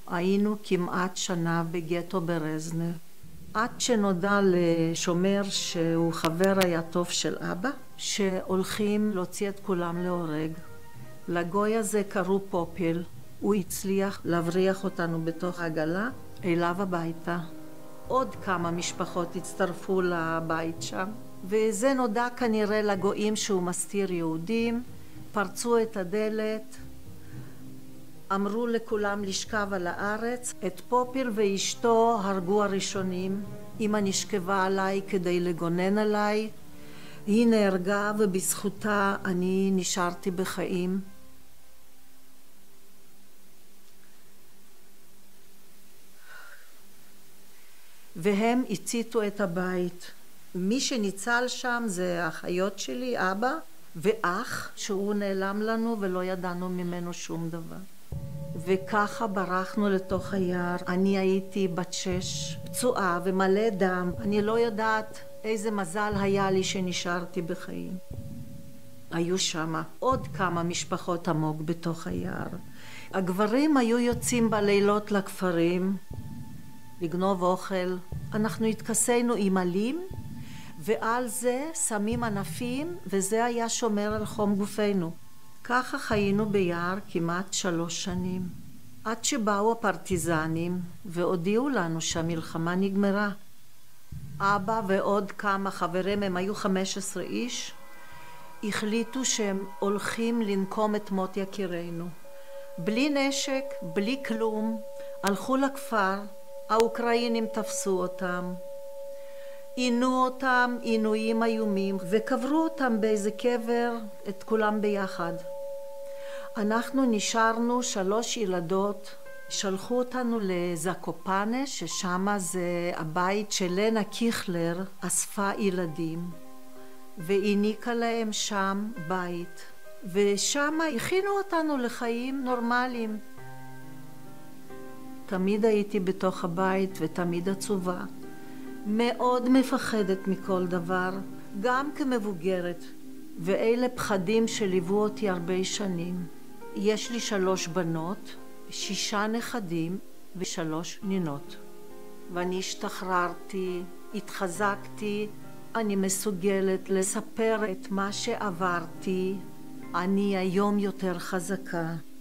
היינו כמעט שנה בגטו ברזנב. עד שנודע לשומר שהוא חבר היה טוב של אבא, שהולכים להוציא את כולם להורג. לגוי הזה קראו פופיל. הוא הצליח להבריח אותנו בתוך העגלה אליו הביתה. עוד כמה משפחות הצטרפו לבית שם, וזה נודע כנראה לגויים שהוא מסתיר יהודים. פרצו את הדלת, אמרו לכולם לשכב על הארץ. את פופיל ואשתו הרגו הראשונים. אמא נשכבה עליי כדי לגונן עליי. היא נהרגה ובזכותה אני נשארתי בחיים. והם הציתו את הבית. מי שניצל שם זה האחיות שלי, אבא ואח, שהוא נעלם לנו ולא ידענו ממנו שום דבר. וככה ברחנו לתוך היער. אני הייתי בת 6, פצועה ומלא דם. אני לא יודעת איזה מזל היה לי שנשארתי בחיים. היו שם עוד כמה משפחות עמוק בתוך היער. הגברים היו יוצאים בלילות לכפרים לגנוב אוכל. אנחנו התכסינו עם עלים, ועל זה שמים ענפים, וזה היה שומר על חום גופנו. ככה חיינו ביער כמעט 3 שנים, עד שבאו הפרטיזנים והודיעו לנו שהמלחמה נגמרה. אבא ועוד כמה חברים, הם היו 15 איש, החליטו שהם הולכים לנקום את מות יקירנו. בלי נשק, בלי כלום, הלכו לכפר. האוקראינים תפסו אותם, עינו אותם עינויים איומים וקברו אותם באיזה קבר, את כולם ביחד. אנחנו נשארנו 3 ילדות. שלחו אותנו לזקופנה, ששם זה הבית של לנה קיכלר, אספה ילדים והעניקה להם שם בית, ושם הכינו אותנו לחיים נורמליים. תמיד הייתי בתוך הבית ותמיד עצובה, מאוד מפחדת מכל דבר, גם כמבוגרת, ואלה פחדים שליוו אותי הרבה שנים. יש לי 3 בנות, 6 נכדים ו3 נינות. ואני השתחררתי, התחזקתי, אני מסוגלת לספר את מה שעברתי. אני היום יותר חזקה.